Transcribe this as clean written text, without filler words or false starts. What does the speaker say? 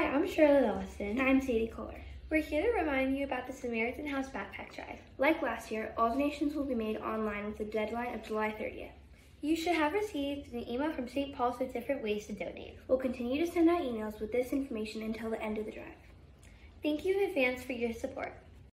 I'm Shirley Lawson. And I'm Sadie Kohler. We're here to remind you about the Samaritan House Backpack Drive. Like last year, all donations will be made online with a deadline of July 30th. You should have received an email from St. Paul's with different ways to donate. We'll continue to send out emails with this information until the end of the drive. Thank you in advance for your support.